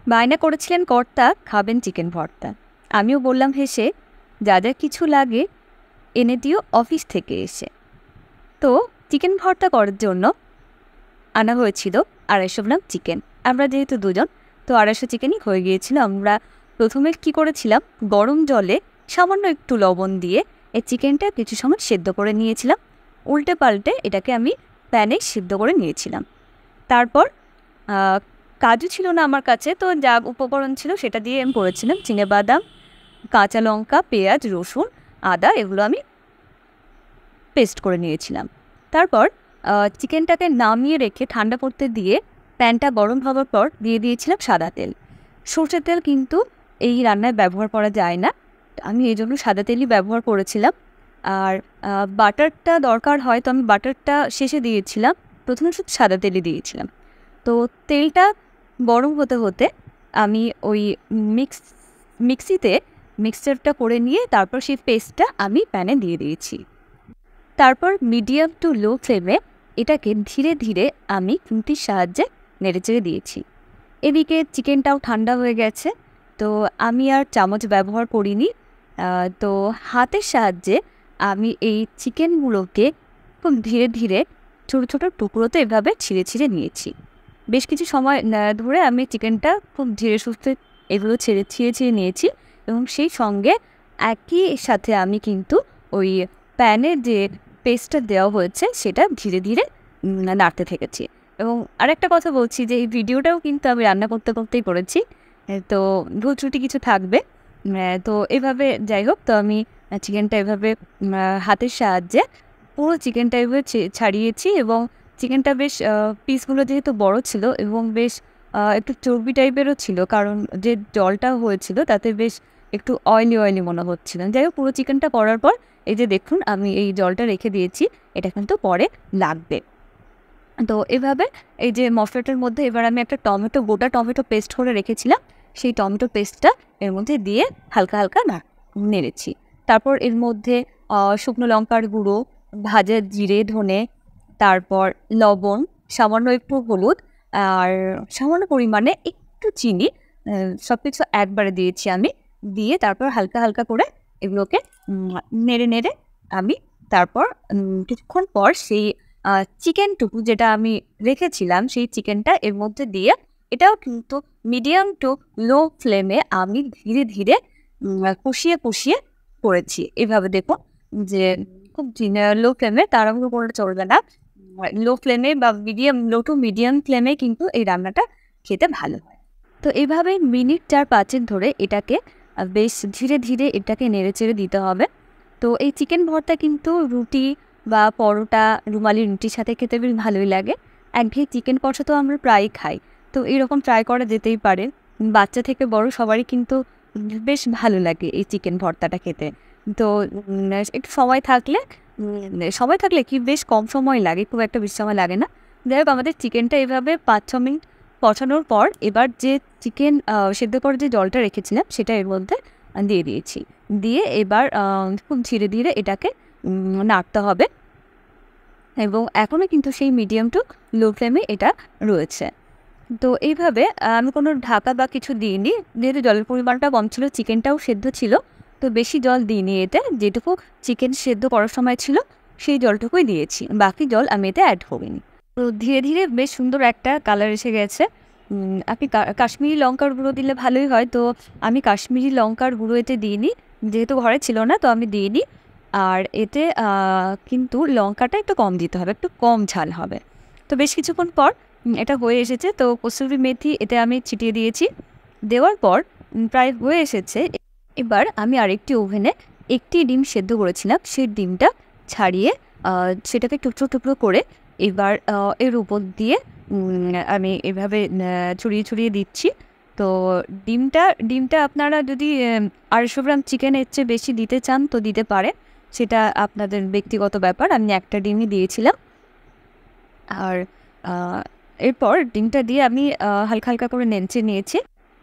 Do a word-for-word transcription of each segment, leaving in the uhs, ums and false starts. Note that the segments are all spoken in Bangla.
বায়না করেছিলেন কর্তা খাবেন চিকেন ভর্তা। আমিও বললাম হেসে, যা যা কিছু লাগে এনে দিও অফিস থেকে এসে। তো চিকেন ভর্তা করার জন্য আনা হয়েছিল আড়াইশো গ্রাম চিকেন। আমরা যেহেতু দুজন, তো আড়াইশো চিকেনই হয়ে গিয়েছিল। আমরা প্রথমে কি করেছিলাম, গরম জলে সামান্য একটু লবণ দিয়ে এই চিকেনটা কিছু সময় সেদ্ধ করে নিয়েছিলাম। উল্টে পাল্টে এটাকে আমি প্যানে সিদ্ধ করে নিয়েছিলাম। তারপর কাজু ছিল না আমার কাছে, তো যা উপকরণ ছিল সেটা দিয়ে আমি করেছিলাম। চিনেবাদাম, কাঁচা লঙ্কা, পেঁয়াজ, রসুন, আদা এগুলো আমি পেস্ট করে নিয়েছিলাম। তারপর চিকেনটাকে নামিয়ে রেখে ঠান্ডা করতে দিয়ে প্যানটা গরম হওয়ার পর দিয়ে দিয়েছিলাম সাদা তেল। সর্ষের তেল কিন্তু এই রান্নায় ব্যবহার করা যায় না, আমি এই জন্য সাদা তেলই ব্যবহার করেছিলাম। আর বাটারটা দরকার হয়, তো আমি বাটারটা শেষে দিয়েছিলাম, প্রথমে শুধু সাদা তেলই দিয়েছিলাম। তো তেলটা গরম হতে হতে আমি ওই মিক্স মিক্সিতে মিক্সচারটা করে নিয়ে তারপর সেই পেস্টটা আমি প্যানে দিয়ে দিয়েছি। তারপর মিডিয়াম টু লো ফ্লেমে এটাকে ধীরে ধীরে আমি খুন্তির সাহায্যে নেড়েচেড়ে দিয়েছি। এদিকে চিকেনটাও ঠান্ডা হয়ে গেছে, তো আমি আর চামচ ব্যবহার করিনি। তো হাতের সাহায্যে আমি এই চিকেনগুলোকে খুব ধীরে ধীরে ছোটো ছোটো টুকরোতে এভাবে ছিঁড়ে ছিঁড়ে নিয়েছি। বেশ কিছু সময় ধরে আমি চিকেনটা খুব ধীরে সুস্থে এগুলো ছেড়ে ছিঁড়ে ছিঁড়ে নিয়েছি, এবং সেই সঙ্গে একই সাথে আমি কিন্তু ওই প্যানে যে পেস্টটা দেওয়া হয়েছে সেটা ধীরে ধীরে নাড়তে থেকেছি। এবং আরেকটা কথা বলছি যে এই ভিডিওটাও কিন্তু আমি রান্না করতে করতেই করেছি, তো ভুল ত্রুটি কিছু থাকবে। তো এভাবে যাই হোক, তো আমি চিকেনটা এভাবে হাতের সাহায্যে পুরো চিকেনটা এভাবে ছাড়িয়েছি, এবং চিকেনটা বেশ পিসগুলো যেহেতু বড় ছিল এবং বেশ একটু চর্বি টাইপেরও ছিল, কারণ যে জলটা হয়েছিল তাতে বেশ একটু অয়েলি অয়েলি মনে হচ্ছিল। যাই হোক, পুরো চিকেনটা করার পর এই যে দেখুন আমি এই জলটা রেখে দিয়েছি, এটা কিন্তু পরে লাগবে। তো এভাবে এই যে মশলাটার মধ্যে এবার আমি একটা টমেটো, গোটা টমেটো পেস্ট করে রেখেছিলাম, সেই টমেটো পেস্টটা এর মধ্যে দিয়ে হালকা হালকা না নেড়েছি। তারপর এর মধ্যে শুকনো লঙ্কার গুঁড়ো, ভাজা জিরে ধনে, তারপর লবণ, সামান্য একটু হলুদ আর সামান্য পরিমাণে একটু চিনি, সব কিছু একবারে দিয়েছি আমি। দিয়ে তারপর হালকা হালকা করে এগুলোকে নেড়ে নেড়ে আমি তারপর কিছুক্ষণ পর সেই চিকেনটুকু যেটা আমি রেখেছিলাম সেই চিকেনটা এর মধ্যে দিয়ে এটাও কিন্তু মিডিয়াম টু লো ফ্লেমে আমি ধীরে ধীরে কষিয়ে কষিয়ে করেছি। এভাবে দেখো যে খুব লো ফ্লেমে, তাড়াহুড়ো করে চলবে না, লো ফ্লেমে বা মিডিয়াম লো টু মিডিয়াম ফ্লেমে কিন্তু এই রান্নাটা খেতে ভালো হয়। তো এইভাবে মিনিট চার পাঁচের ধরে এটাকে বেশ ধীরে ধীরে এটাকে নেড়ে চেড়ে দিতে হবে। তো এই চিকেন ভর্তা কিন্তু রুটি বা পরোটা, রুমালি রুটির সাথে খেতে বেশ ভালোই লাগে। একঘেয়ে চিকেন কষা তো আমরা প্রায়ই খাই, তো এরকম ট্রাই করা যেতেই পারে। বাচ্চা থেকে বড় সবারই কিন্তু বেশ ভালো লাগে এই চিকেন ভর্তাটা খেতে। তো একটু সময় থাকলে সময় থাকলে কি বেশ কম সময় লাগে, খুব একটা বেশি সময় লাগে না। যাই হোক, আমাদের চিকেনটা এভাবে পাঁচ ছ মিনিট কষানোর পর এবার যে চিকেন সেদ্ধ করে যে জলটা রেখেছিলাম সেটা এর মধ্যে দিয়ে দিয়েছি। দিয়ে এবার খুব ধীরে ধীরে এটাকে নাড়তে হবে, এবং এখনও কিন্তু সেই মিডিয়াম টু লো ফ্লেমে এটা রয়েছে। তো এইভাবে আমি কোনো ঢাকা বা কিছু দিইনি, যেহেতু জলের পরিমাণটা কম ছিল, চিকেনটাও সেদ্ধ ছিল, তো বেশি জল দিইনি এতে। যেটুকু চিকেন সেদ্ধ করার সময় ছিল সেই জলটুকুই দিয়েছি, বাকি জল আমি এতে অ্যাড করিনি। তো ধীরে ধীরে বেশ সুন্দর একটা কালার এসে গেছে। আপনি কাশ্মীরি লঙ্কার গুঁড়ো দিলে ভালোই হয়, তো আমি কাশ্মীরি লঙ্কার গুঁড়ো এতে দিইনি, যেহেতু ঘরে ছিল না তো আমি দিইনি। আর এতে কিন্তু লঙ্কাটা একটু কম দিতে হবে, একটু কম ঝাল হবে। তো বেশ কিছুক্ষণ পর এটা হয়ে এসেছে, তো কসুরি মেথি এতে আমি ছিটিয়ে দিয়েছি। দেওয়ার পর প্রায় হয়ে এসেছে। এবার আমি আরেকটি ওভেনে একটি ডিম সেদ্ধ করেছিলাম, সেই ডিমটা ছাড়িয়ে সেটাকে টুকরো টুকরো করে এবার এর উপর দিয়ে আমি এভাবে ছড়িয়ে ছড়িয়ে দিচ্ছি। তো ডিমটা ডিমটা আপনারা যদি আড়াইশো গ্রাম চিকেনের চেয়ে বেশি দিতে চান তো দিতে পারে, সেটা আপনাদের ব্যক্তিগত ব্যাপার। আমি একটা ডিমই দিয়েছিলাম। আর এরপর ডিমটা দিয়ে আমি হালকা হালকা করে নেড়ে নিয়েছি।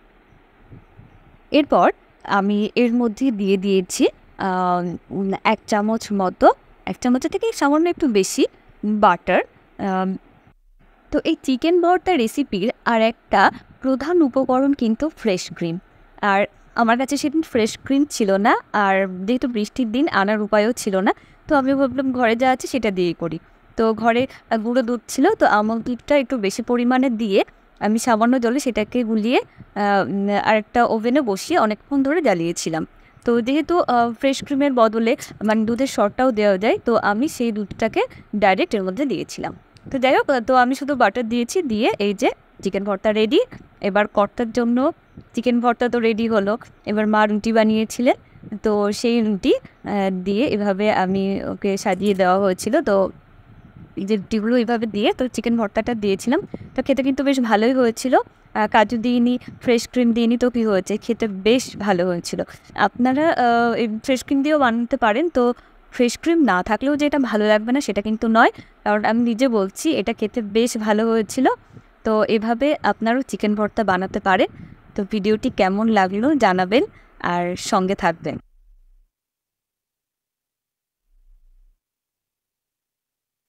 এরপর আমি এর মধ্যে দিয়ে দিয়েছি এক চামচ মতো, এক চামচের থেকে সামান্য একটু বেশি বাটার। তো এই চিকেন ভর্তা রেসিপির আর একটা প্রধান উপকরণ কিন্তু ফ্রেশ ক্রিম। আর আমার কাছে সেদিন ফ্রেশ ক্রিম ছিল না, আর যেহেতু বৃষ্টির দিন আনার উপায়ও ছিল না, তো আমি ভাবলাম ঘরে যা আছে সেটা দিয়েই করি। তো ঘরে আহ, গুঁড়ো দুধ ছিল, তো আমল দুধটা একটু বেশি পরিমাণে দিয়ে আমি সামান্য জলে সেটাকে গুলিয়ে আহ, উম, আর একটা ওভেনে বসিয়ে অনেকক্ষণ ধরে জ্বালিয়েছিলাম। তো যেহেতু ফ্রেশ ক্রিমের বদলে মানে দুধের সরটাও দেওয়া যায়, তো আমি সেই দুধটাকে ডাইরেক্ট এর মধ্যে দিয়েছিলাম। তো যাই হোক, তো আমি শুধু বাটার দিয়েছি, দিয়ে এই যে চিকেন ভর্তা রেডি। এবার কর্তার জন্য চিকেন ভর্তা তো রেডি হলো, এবার মা রুটি বানিয়েছিলেন, তো সেই রুটি আহ, দিয়ে এভাবে আমি ওকে সাজিয়ে দেওয়া হয়েছিল। তো এই যে রুটিগুলো এইভাবে দিয়ে তো চিকেন ভর্তাটা দিয়েছিলাম। তো খেতে কিন্তু বেশ ভালোই হয়েছিল। আহ, কাজু দিইনি, ফ্রেশ ক্রিম দিইনি, তো কী হয়েছে, খেতে বেশ ভালো হয়েছিল। আপনারা আহ, এই ফ্রেশ ক্রিম দিয়েও বানাতে পারেন। তো ফ্রেশ ক্রিম না থাকলেও যে এটা ভালো লাগবে না সেটা কিন্তু নয়, কারণ আমি নিজে বলছি এটা খেতে বেশ ভালো হয়েছিল। তো এভাবে আপনারাও চিকেন ভর্তা বানাতে পারেন। তো ভিডিওটি কেমন লাগলো জানাবেন, আর সঙ্গে থাকবেন।